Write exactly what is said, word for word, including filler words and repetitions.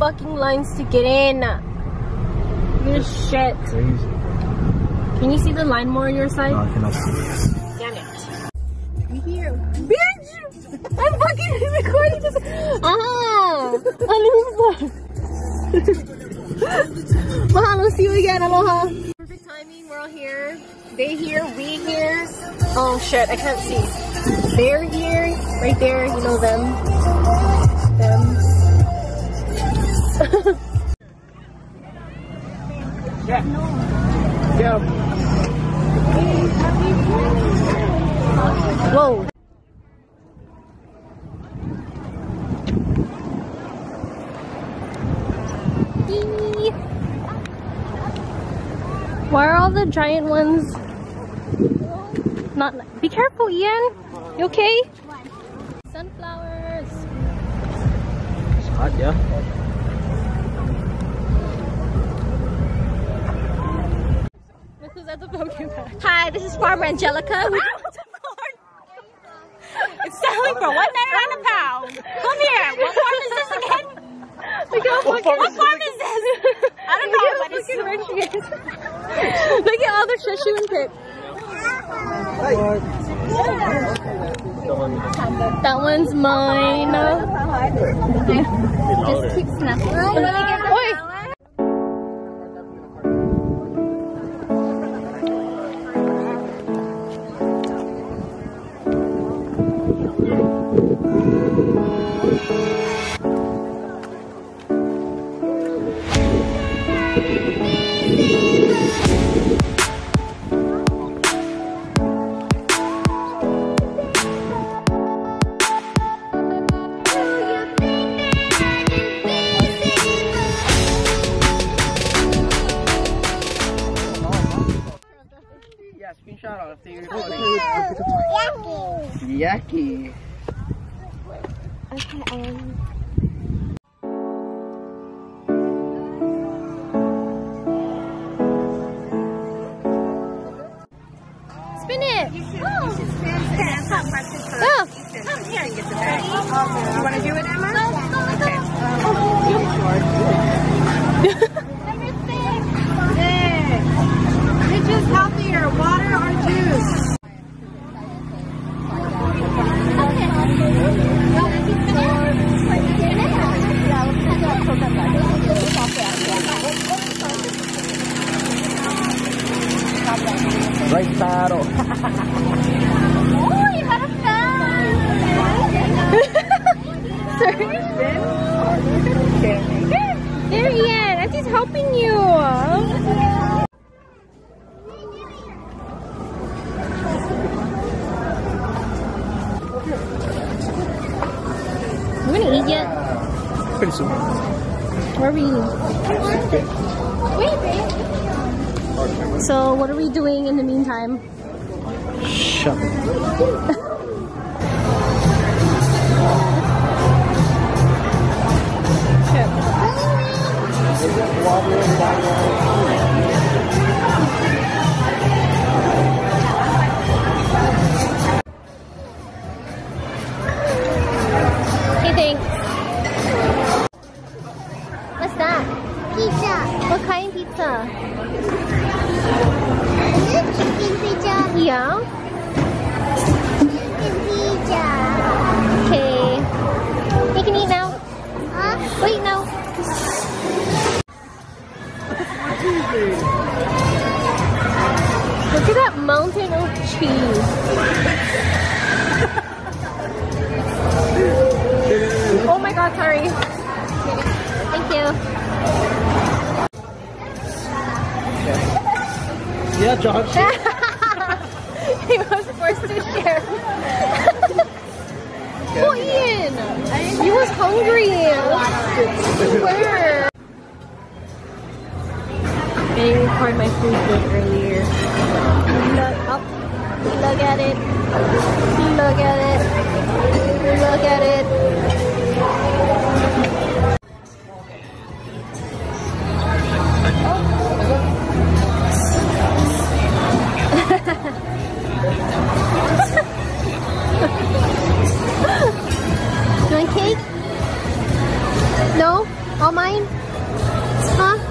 fucking lines to get in. You're shit. Crazy. Can you see the line more on your side? No, I cannot see. Damn it. We here. Bitch! I'm fucking recording this. Ah! Ano ba? Mahalo, see you again. Aloha. Perfect timing. We're all here. They here. We here. Oh shit, I can't see. They're here. Right there. You know them. Them. Yeah. Yeah. Whoa. Eee. Why are all the giant ones not? Be careful, Ian. You okay? Sunflowers. It's hot, yeah. Look who's at the pumpkin patch. Hi, this is Farmer Angelica. It's selling for one dollar and a pound. Come here. What farm is this again? Look at What farm, what farm is this? I don't know, but it's rich she is. Look at all the shit she would pick. That one's mine. just keep snapping. Let me get the Oi. flower. Yeah, screenshot on if they're recording. Yucky. Okay, um. Spin it. You should, oh. you should stand there and pop practice for Oh. Eastern. Come here and get the bag. You want to do it, Emma? Okay. Number six. Six. Which is healthier, water or juice? Right saddle. Oh, you got a fan! Sorry. There, Ian. I'm just helping you. You gonna eat yet? Pretty soon. Where are we eating? Wait, babe. So, what are we doing in the meantime? Shut up. Hey, thanks. What's that? Pizza. What kind of pizza? Chicken pizza. Yeah. Chicken pizza. Okay. You can eat now. Huh? Wait, no. Look at that mountain of cheese. Oh my god, sorry. Thank you. Yeah, John. He was forced to share. Oh, Ian! He was hungry. Where? I didn't record my food bit earlier. Look up. Look at it. Look at it. Look at it. You want cake? No? All mine? Huh?